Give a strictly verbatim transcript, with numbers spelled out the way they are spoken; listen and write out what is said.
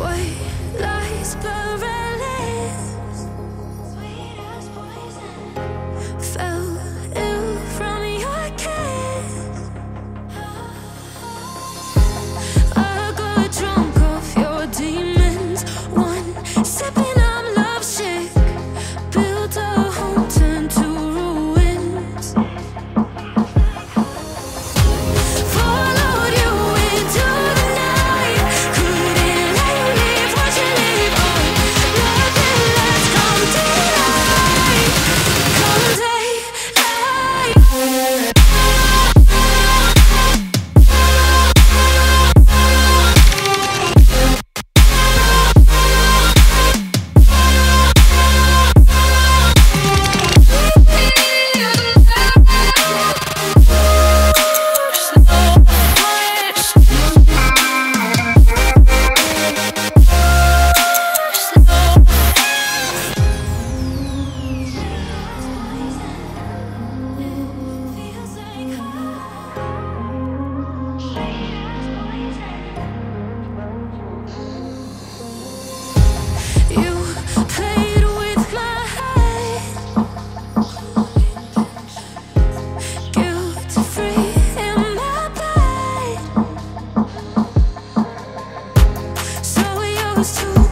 White lies perilous, sweet as poison. Fell ill from your kiss. I got drunk off your demons. One sipping, I'm lovesick. Built a home, turned to ruins. Followed you into the night. Couldn't let you leave, watch you leave. Oh, nothing less. Come daylight, come daylight. You played with my head, guilt-free in my bed. So used to